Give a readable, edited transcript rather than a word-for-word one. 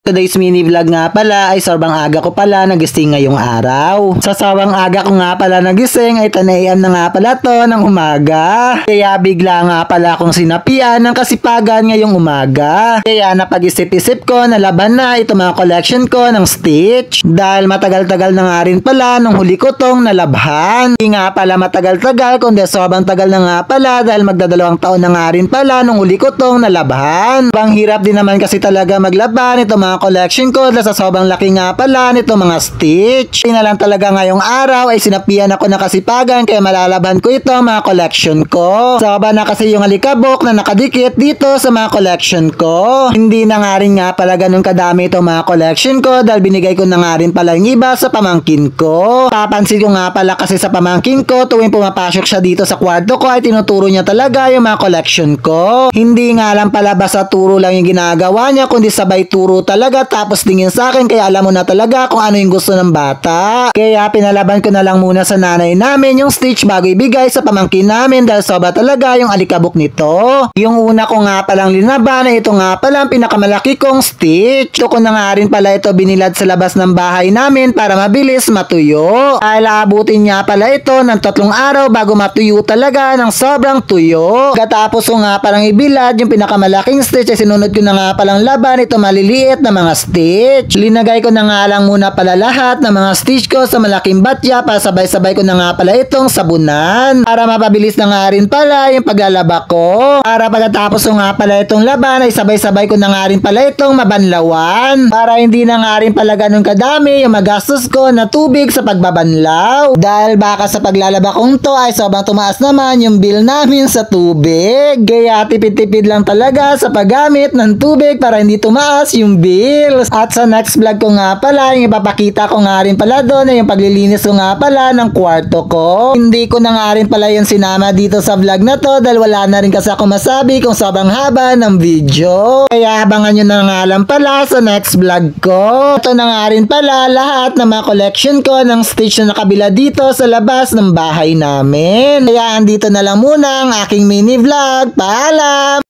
Today's mini vlog nga pala ay sobrang aga ko pala nagising ngayong araw. Sa sobrang aga ko nga pala nagising ay 10 AM na nga pala to ng umaga. Kaya bigla nga pala akong sinapian ng kasipagan ngayong umaga. Kaya napag-isip-isip ko na laban na ito mga collection ko ng Stitch. Dahil matagal-tagal na nga rin pala nung huli ko tong nalabhan. Hindi nga pala matagal-tagal kundi sobrang tagal na nga pala dahil magdadalawang taon na nga rin pala nung huli ko tong nalabhan. Bang hirap din naman kasi talaga maglaban ito mga collection ko dahil sa sobrang laki nga pala nito mga Stitch. Hindi na lang talaga ngayong araw ay sinapian ako ng kasipagan kaya malalaban ko ito mga collection ko. Sobra na kasi yung alikabok na nakadikit dito sa mga collection ko. Hindi na nga rin nga pala ganun kadami ito mga collection ko dahil binigay ko na nga rin pala yung iba sa pamangkin ko. Papansin ko nga pala kasi sa pamangkin ko tuwing pumapasok siya dito sa kwarto ko ay tinuturo niya talaga yung mga collection ko. Hindi nga lang pala basta turo lang yung ginagawa niya kundi sabay turo talaga tapos tingin sa akin kaya alam mo na talaga kung ano yung gusto ng bata. Kaya pinalaban ko na lang muna sa nanay namin yung Stitch bago ibigay sa pamangkin namin dahil sobra talaga yung alikabok nito. Yung una ko nga palang linaban ay ito nga palang pinakamalaki kong Stitch. Ito ko na nga rin pala ito binilad sa labas ng bahay namin para mabilis matuyo. Dahil aabutin niya pala ito ng 3 araw bago matuyo talaga ng sobrang tuyo. Katapos ko nga palang ibilad yung pinakamalaking Stitch ay sinunod ko na nga palang laban ito maliliit na mga Stitch. Linagay ko na nga lang muna pala lahat ng mga Stitch ko sa malaking batya para sabay-sabay ko na nga pala itong sabunan. Para mapabilis na nga rin pala yung paglalaba ko. Para pagkatapos ko nga pala itong laban ay sabay-sabay ko na nga rin pala itong mabanlawan. Para hindi na nga rin pala ganun kadami yung magastos ko na tubig sa pagbabanlaw. Dahil baka sa paglalaba kong to ay sobrang tumaas naman yung bill namin sa tubig. Kaya tipid-tipid lang talaga sa paggamit ng tubig para hindi tumaas yung bill. At sa next vlog ko nga pala, yung ipapakita ko nga rin pala doon ay yung paglilinis ko nga pala ng kwarto ko. Hindi ko na nga rin pala yung sinama dito sa vlog na to dahil wala na rin kasi ako masabi kung sobrang haba ng video. Kaya abangan nyo na nga lang pala sa next vlog ko. Ito na nga rin pala lahat ng mga collection ko ng Stitch na nakabila dito sa labas ng bahay namin. Kaya andito na lang muna ang aking mini vlog. Paalam!